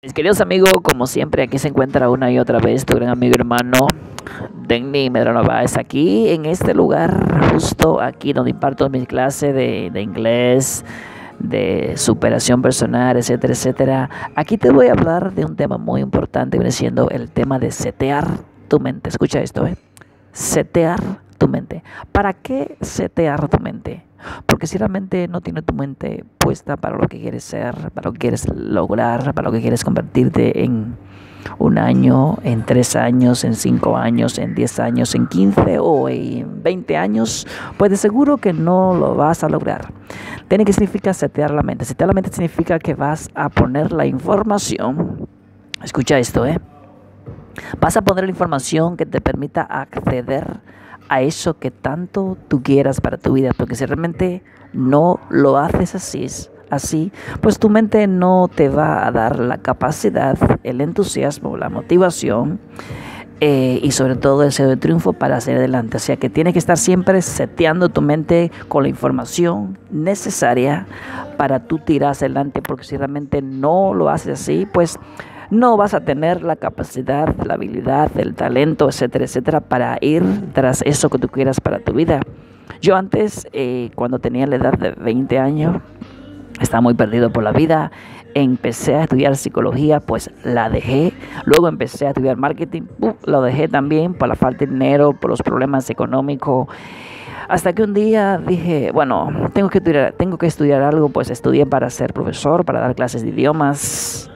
Mis queridos amigos, como siempre, aquí se encuentra una y otra vez tu gran amigo y hermano Denny Medrano Báez, aquí en este lugar, justo aquí donde imparto mis clases de inglés, de superación personal, etcétera, etcétera. Aquí te voy a hablar de un tema muy importante, viene siendo el tema de setear tu mente. Escucha esto, setear tu mente. ¿Para qué setear tu mente? Porque si realmente no tienes tu mente puesta para lo que quieres ser, para lo que quieres lograr, para lo que quieres convertirte en un año, en 3 años, en 5 años, en 10 años, en 15 o en 20 años, pues de seguro que no lo vas a lograr. Tiene que significa setear la mente. Setear la mente significa que vas a poner la información. Escucha esto, Vas a poner la información que te permita acceder a eso que tanto tú quieras para tu vida, porque si realmente no lo haces así, pues tu mente no te va a dar la capacidad, el entusiasmo, la motivación y sobre todo el deseo de triunfo para hacer adelante. O sea que tienes que estar siempre seteando tu mente con la información necesaria para tú tirar hacia adelante, porque si realmente no lo haces así, pues no vas a tener la capacidad, la habilidad, el talento, etcétera, etcétera, para ir tras eso que tú quieras para tu vida. Yo antes, cuando tenía la edad de 20 años, estaba muy perdido por la vida. Empecé a estudiar psicología, pues la dejé. Luego empecé a estudiar marketing, lo dejé también por la falta de dinero, por los problemas económicos. Hasta que un día dije, bueno, tengo que estudiar algo, pues estudié para ser profesor, para dar clases de idiomas.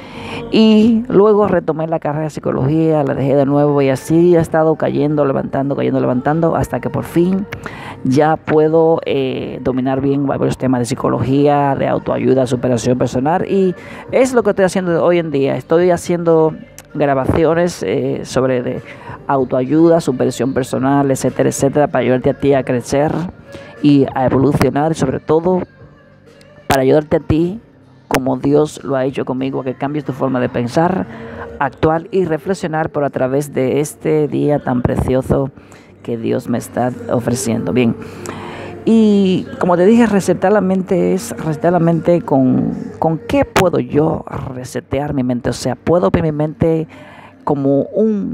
Y luego retomé la carrera de psicología, la dejé de nuevo y así he estado cayendo, levantando, hasta que por fin ya puedo dominar bien varios temas de psicología, de autoayuda, superación personal. Y es lo que estoy haciendo hoy en día. Estoy haciendo grabaciones sobre de autoayuda, superación personal, etcétera, etcétera, para ayudarte a ti a crecer y a evolucionar, y sobre todo para ayudarte a ti, como Dios lo ha hecho conmigo, a que cambies tu forma de pensar, actuar y reflexionar por a través de este día tan precioso que Dios me está ofreciendo. Bien, y como te dije, resetear la mente es resetear la mente con qué puedo yo resetear mi mente. O sea, puedo ver mi mente como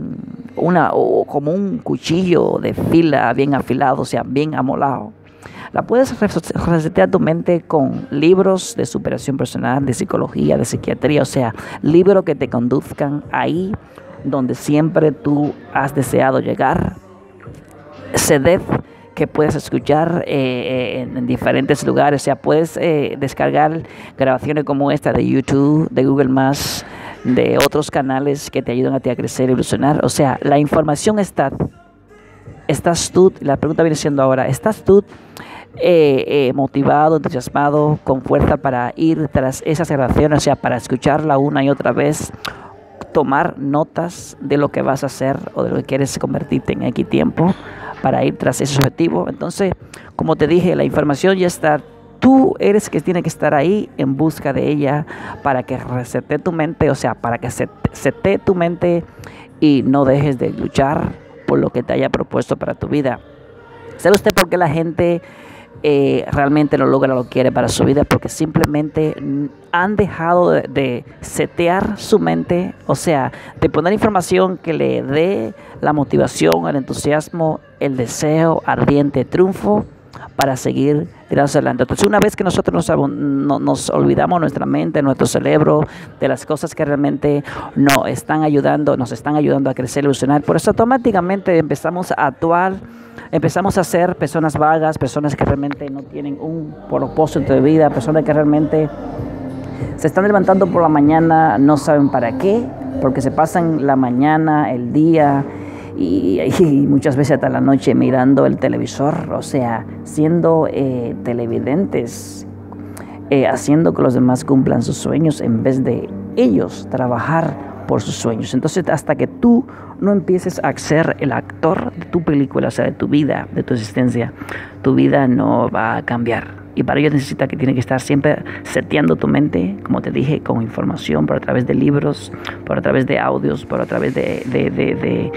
como un cuchillo de fila bien afilado, o sea, bien amolado. La puedes resetear tu mente con libros de superación personal, de psicología, de psiquiatría, o sea, libros que te conduzcan ahí donde siempre tú has deseado llegar. CDs que puedes escuchar en diferentes lugares, o sea, puedes descargar grabaciones como esta de YouTube, de Google+, de otros canales que te ayudan a ti a crecer y evolucionar. O sea, la información estás tú, la pregunta viene siendo ahora, ¿estás tú motivado, entusiasmado, con fuerza para ir tras esas grabaciones, o sea, para escucharla una y otra vez, tomar notas de lo que vas a hacer o de lo que quieres convertirte en X tiempo para ir tras ese objetivo? Entonces, como te dije, la información ya está. Tú eres que tiene que estar ahí en busca de ella para que resete tu mente, o sea, para que setee tu mente y no dejes de luchar por lo que te haya propuesto para tu vida. ¿Sabe usted por qué la gente realmente no logra lo que quiere para su vida? Porque simplemente han dejado de setear su mente, o sea, de poner información que le dé la motivación, el entusiasmo, el deseo ardiente de triunfo para seguir tirando adelante. Entonces, una vez que nosotros nos olvidamos nuestra mente, nuestro cerebro, de las cosas que realmente nos están ayudando a crecer, evolucionar, por eso automáticamente empezamos a actuar, empezamos a ser personas vagas, personas que realmente no tienen un propósito de vida, personas que realmente se están levantando por la mañana, no saben para qué, porque se pasan la mañana, el día y muchas veces hasta la noche mirando el televisor, o sea, siendo televidentes, haciendo que los demás cumplan sus sueños en vez de ellos trabajar por sus sueños. Entonces, hasta que tú no empieces a ser el actor de tu película, o sea, de tu vida, de tu existencia, tu vida no va a cambiar. Y para ello necesita que tiene que estar siempre seteando tu mente, como te dije, con información, por a través de libros, por a través de audios, por a través de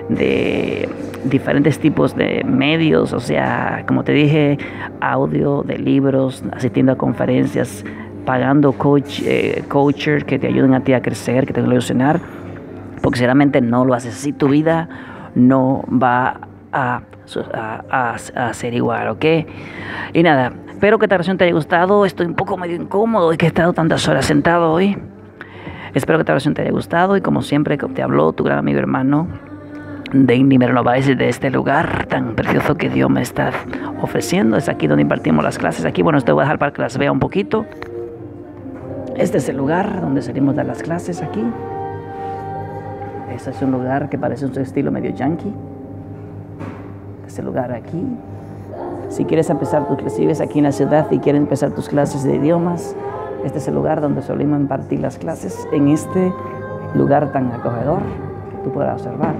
diferentes tipos de medios, o sea, como te dije, audio, de libros, asistiendo a conferencias, pagando coaches que te ayuden a ti a crecer, que te ayuden a evolucionar, porque sinceramente no lo haces así, tu vida no va a ser igual, ¿ok? Y nada, espero que esta oración te haya gustado. Estoy un poco medio incómodo y que he estado tantas horas sentado hoy. Espero que esta oración te haya gustado y como siempre te habló tu gran amigo hermano Danny Meranovaez de este lugar tan precioso que Dios me está ofreciendo. Es aquí donde impartimos las clases. Aquí, bueno, te voy a dejar para que las vea un poquito. Este es el lugar donde salimos de las clases aquí. Este es un lugar que parece un estilo medio yankee. Este lugar aquí. Si quieres empezar tus clases, si vives aquí en la ciudad y quieres empezar tus clases de idiomas, este es el lugar donde solimos impartir las clases. En este lugar tan acogedor, tú podrás observar.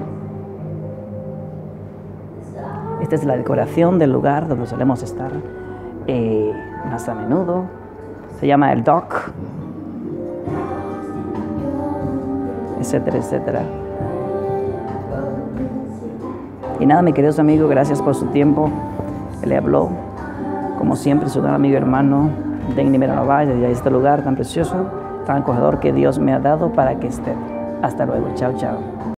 Esta es la decoración del lugar donde solemos estar más a menudo. Se llama el Dock, etcétera, etcétera. Y nada, mis queridos amigos, gracias por su tiempo. Le habló, como siempre, su gran amigo hermano Danny Meranovaez desde este lugar tan precioso, tan acogedor que Dios me ha dado para que esté. Hasta luego. Chao, chao.